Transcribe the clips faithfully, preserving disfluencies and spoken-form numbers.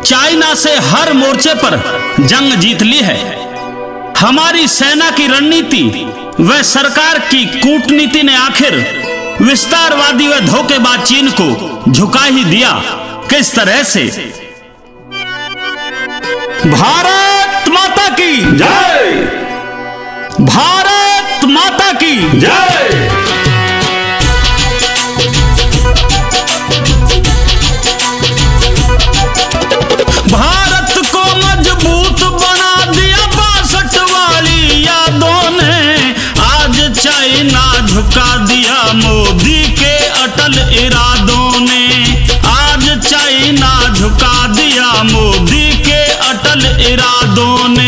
China से हर मोर्चे पर जंग जीत ली है। हमारी सेना की रणनीति व सरकार की कूटनीति ने आखिर विस्तारवादी व धोखेबाज चीन को झुका ही दिया। किस तरह से? भारत माता की जय, भारत माता की जय। भारत को मजबूत बना दिया बासठ वाली यादों ने। आज चाइना झुका दिया मोदी के अटल इरादों ने। आज चाइना झुका दिया मोदी के अटल इरादों ने।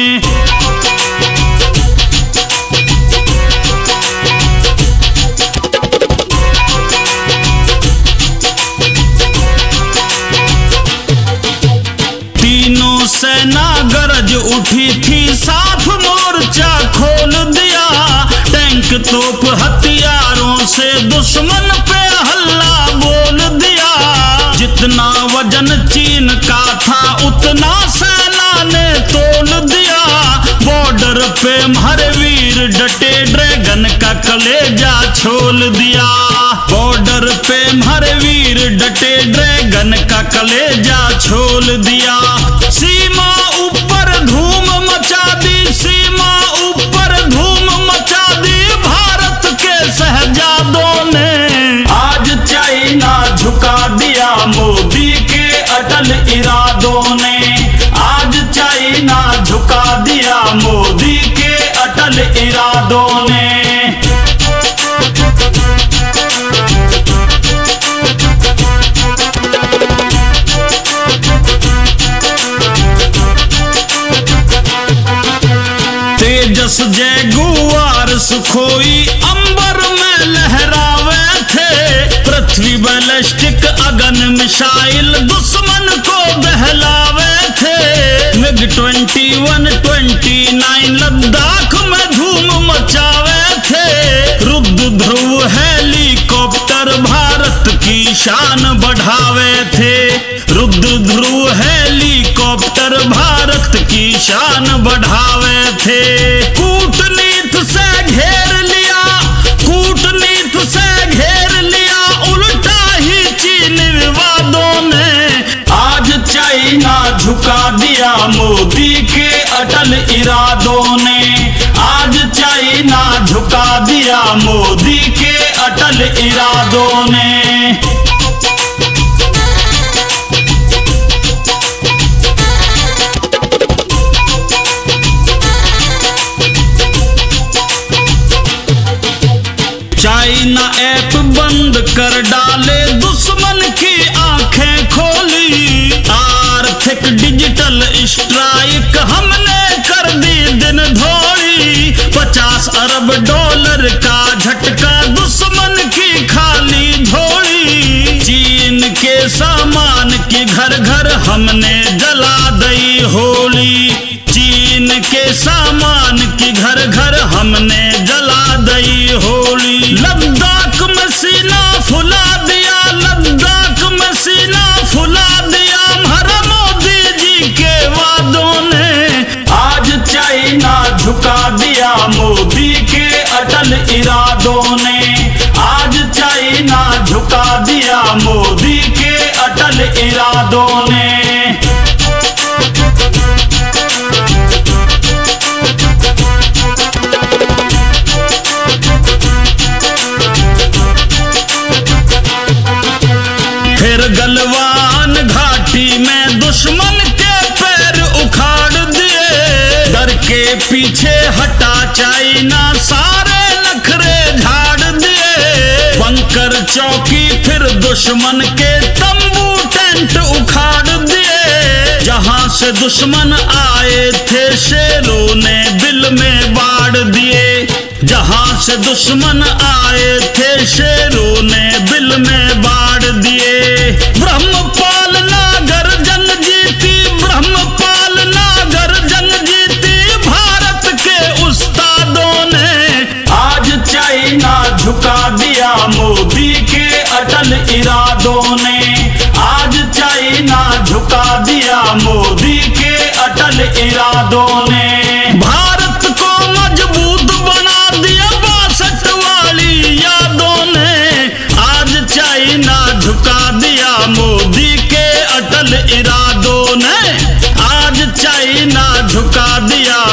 तीनों सेना गरज उठी थी, साफ मोर्चा खोल दिया। टैंक तोप हथियारों से दुश्मन पे हल्ला बोल दिया। जितना वजन चीन का था उतना सेना ने तोल दिया। बॉर्डर पे हमारे वीर डटे, ड्रैगन का कलेजा छोल दिया। बॉर्डर पे हमारे वीर डटे, ड्रैगन का कलेजा छोल दिया। सीमा ऊपर धूम मचा दी, सीमा ऊपर धूम मचा दी भारत के शहजादों ने। आज चाइना झुका दिया मोदी के अटल इरादों ने। आज चाइना झुका दिया मोदी के अटल इरादों ने। तेजस जैगुआर सुखोई अंबर में लहरावे थे। पृथ्वी बैलिस्टिक अगन मिसाइल दुश्मन को बहलावे थे। MiG twenty one twenty nine Ladakh में धूम मचावे थे। रुद्र ध्रुव हेलीकॉप्टर भारत की शान बढ़ावे थे। रुद्र ध्रुव हेलीकॉप्टर भारत की शान बढ़ावे थे। कूटनीति से घेर लिया, कूटनीति से घेर लिया उल्टा ही चीन विवादों ने। आज चाइना झुका दिया मोदी के अटल इरादों ने। आज चाइना झुका दिया मोदी के अटल इरादों ने। चाइना ऐप बंद कर डाले, दुश्मन की आंखें खोली। आर्थिक डिजिटल स्ट्राइक हमने कर दी दिन धोड़ी। पचास अरब डॉलर का झटका दुश्मन की खाली झोली। चीन के सामान की घर घर हमने जला दी होली। चीन के सामान की घर घर हमने जला दी होली। लद्दाख में सीना फुला दिया, लद्दाख में सीना फुला दिया हमारा मोदी जी के वादों ने। आज चाइना झुका दिया मोदी के अटल इरादों ने। आज चाइना झुका दिया मोदी के अटल इरादों ने। फिर गलवान घाटी में दुश्मन के पैर उखाड़ दिए। डर के पीछे हटा चाइना, सारे नखरे झाड़ दिए। बंकर चौकी फिर दुश्मन के तंबू टेंट उखाड़ दिए। जहां से दुश्मन आए थे शेरों ने बिल में बाढ़ दिए। जहां से दुश्मन आए थे शेरों ने बिल में बाढ़ दिए। ब्रह्मपाल नागर जंग जीती, ब्रह्मपाल नागर जंग जीती भारत के उस्तादों ने। आज चाइना झुका दिया मोदी के अटल इरादों ने। आज चाइना झुका दिया मोदी के अटल इरादों ने। भारत को मजबूत बना दिया बासठ वाली यादों ने। आज चाइना झुका दिया मोदी के अटल इरादों ने। आज चाइना झुका दिया